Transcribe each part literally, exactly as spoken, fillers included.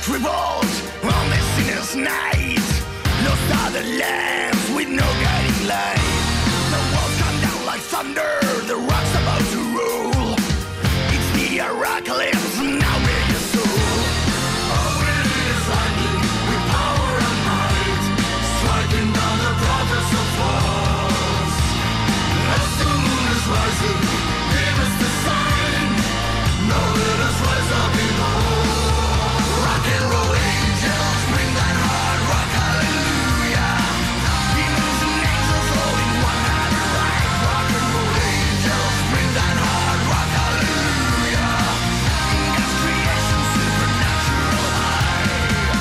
Crippled on the sinner's night, lost are the lamps with no guiding light. The walls come down like thunder, the rock's about to roll. It's the apocalypse, now we're your soul. Oh, it is lightning with power and might, striking down the prophets of false. As the moon is rising, give us the sign. Now let us rise up in all. Rock and roll angels, bring that hard rock, hallelujah. Demons and angels all in one hand right. Rock and roll angels, bring that hard rock, hallelujah. God's creation, supernatural high.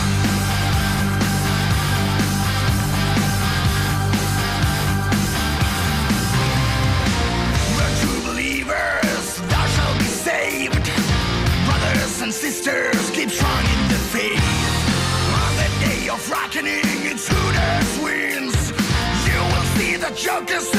We're true believers, thou shalt be saved. Brothers and sisters, keep strong in the faith. On the day of reckoning, it's who that wins. You will see the Joker's